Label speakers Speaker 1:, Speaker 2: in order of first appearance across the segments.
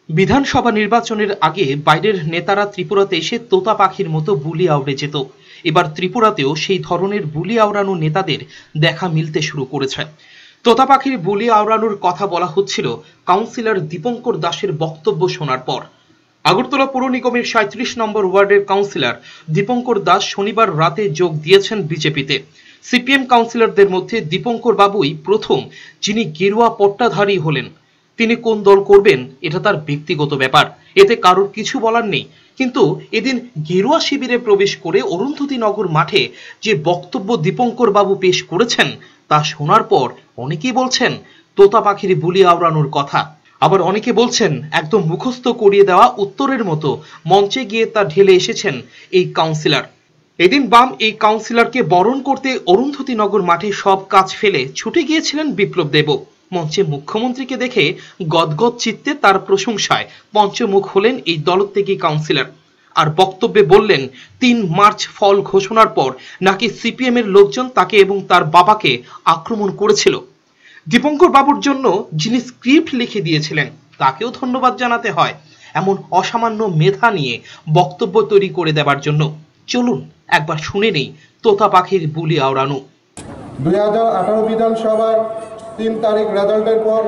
Speaker 1: বিধানসভা নির্বাচনের আগে বাইরের নেতারা ত্রিপুরাতে এসে তোতা পাখির মতো বুলি আওড়ে যেত। এবার ত্রিপুরাতেও সেই ধরনের বুলি আওড়ানো নেতাদের দেখা মিলতে শুরু করেছে। তোতা পাখির বুলি আওড়ানোর কথা বলা হচ্ছিল কাউন্সিলর দীপঙ্কর দাসের বক্তব্য শোনার পর। আগরতলা পৌর নিগমের ৩৭ নম্বর ওয়ার্ডের কাউন্সিলর দীপঙ্কর দাস শনিবার রাতে যোগ দিয়েছেন বিজেপিতে। সিপিএম কাউন্সিলরদের মধ্যে দীপঙ্কর বাবুই প্রথম যিনি গেরুয়া পট্টাধারী হলেন। তিনি কোন দল করবেন এটা তার ব্যক্তিগত ব্যাপার, এতে কারোর কিছু বলার নেই। কিন্তু এদিন গেরুয়া শিবিরে প্রবেশ করে অরুন্ধতী নগর মাঠে যে বক্তব্য দীপঙ্কর বাবু পেশ করেছেন তা শোনার পর অনেকেই বলছেন তোতা পাখির বুলি আওড়ানোর কথা, আবার অনেকে বলছেন একদম মুখস্থ করিয়ে দেওয়া উত্তরের মতো মঞ্চে গিয়ে তা ঢেলে এসেছেন এই কাউন্সিলর। এদিন বাম এই কাউন্সিলরকে বরণ করতে অরুন্ধতী নগর মাঠে সব কাজ ফেলে ছুটে গিয়েছিলেন বিপ্লব দেব। মঞ্চে মুখ্যমন্ত্রীকে দেখে গদগদ চিত্তে তার প্রশংসায় পঞ্চমুখ হলেন এই দলত্যাগী কাউন্সিলর। আর বক্তব্যে বললেন ৩ মার্চ ফল ঘোষণার পর নাকি সিপিএম এর লোকজন তাকে এবং তার বাবাকে আক্রমণ করেছিল। দীপঙ্কর বাবুর জন্য যিনি স্ক্রিপ্ট লিখে দিয়েছিলেন তাকেও ধন্যবাদ জানাতে হয় এমন অসামান্য মেধা নিয়ে বক্তব্য তৈরি করে দেবার জন্য। চলুন একবার শুনে নেই তোতা পাখির বুলি আওড়ানো।
Speaker 2: 2018 বিধানসভার 3 তারিখ রেজাল্টের পর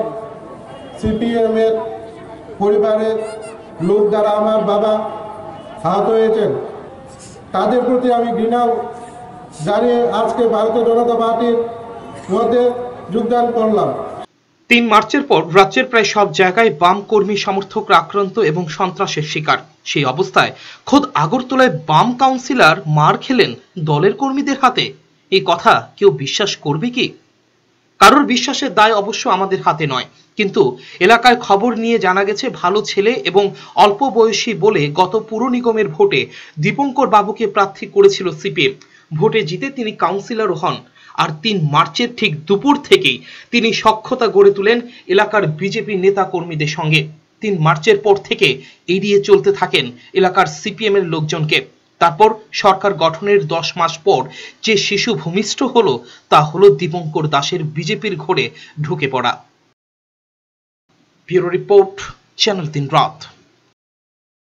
Speaker 2: সিপিএম এর পরিবারের লোক যারা আমার বাবা আহত হয়েছেন তাদের প্রতি আমি ঘৃণা জানিয়ে আজকে ভারতীয় জনতা পার্টির মধ্যে যোগদান করলাম।
Speaker 1: ৩ মার্চের পর রাজ্যের প্রায় সব জায়গায় বাম কর্মী সমর্থকরা আক্রান্ত এবং সন্ত্রাসের শিকার। সেই অবস্থায় খোদ আগরতলায় বাম কাউন্সিলর মার খেলেন দলের কর্মীদের হাতে। এই কথা কেউ বিশ্বাস করবে কি? কারোর বিশ্বাসের দায় অবশ্য আমাদের হাতে নয়, কিন্তু এলাকায় খবর নিয়ে জানা গেছে ভালো ছেলে এবং অল্প বয়সী বলে গত পুর নিগমের ভোটে দীপঙ্কর বাবুকে প্রার্থী করেছিল সিপিএম। ভোটে জিতে তিনি কাউন্সিলর হন, আর ৩ মার্চের ঠিক দুপুর থেকেই তিনি সখ্যতা গড়ে তোলেন এলাকার বিজেপি নেতা কর্মীদের সঙ্গে। ৩ মার্চের পর থেকে এড়িয়ে চলতে থাকেন এলাকার সিপিএম এর লোকজনকে। তারপর সরকার গঠনের ১০ মাস পর যে শিশু ভূমিষ্ঠ হলো তা হলো দীপঙ্কর দাসের বিজেপির ঘরে ঢুকে পড়া। ব্যুরো রিপোর্ট, চ্যানেল ৩ রাত।